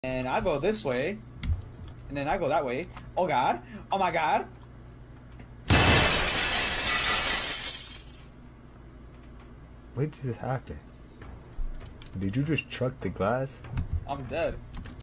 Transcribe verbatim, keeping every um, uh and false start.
And I go this way, and then I go that way. Oh god! Oh my god! What just happened? Did you just truck the glass? I'm dead.